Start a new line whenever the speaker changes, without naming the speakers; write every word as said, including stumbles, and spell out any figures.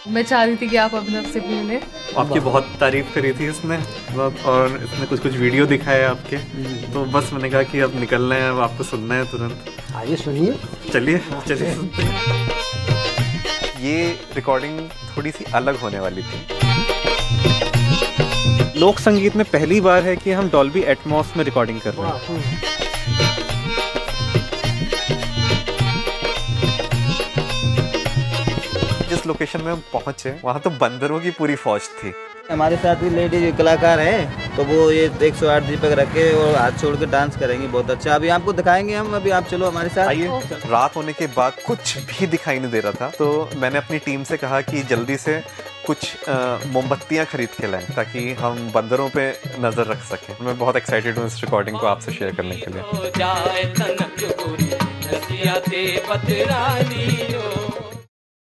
मैं चाह रही थी कि आप अभिनव से भी मिलें।
आपकी बहुत तारीफ करी थी इसने और इसने कुछ कुछ वीडियो दिखाए आपके, तो बस मैंने कहा कि अब निकलना है, अब आपको सुनना है तुरंत।
आइए सुनिए।
चलिए चलिए सुनते हैं। ये रिकॉर्डिंग थोड़ी सी अलग होने वाली थी। लोक संगीत में पहली बार है कि हम डॉल्बी एटमॉस में रिकॉर्डिंग कर रहे हैं। जिस लोकेशन में हम पहुंचे वहां तो बंदरों की पूरी फौज थी।
हमारे साथ भी लेडी कलाकार है, तो वो ये एक सौ आठ दीपक रख के और हाथ छोड़ के डांस करेंगी, बहुत अच्छा। अभी आपको दिखाएंगे हम, अभी आप चलो हमारे साथ।
आइए। रात होने के बाद कुछ भी दिखाई नहीं दे रहा था, तो मैंने अपनी टीम से कहा कि जल्दी से कुछ मोमबत्तियां खरीद के लाएं ताकि हम बंदरों पे नजर रख सकें। मैं बहुत एक्साइटेड हूँ इस रिकॉर्डिंग को आपसे शेयर करने के लिए।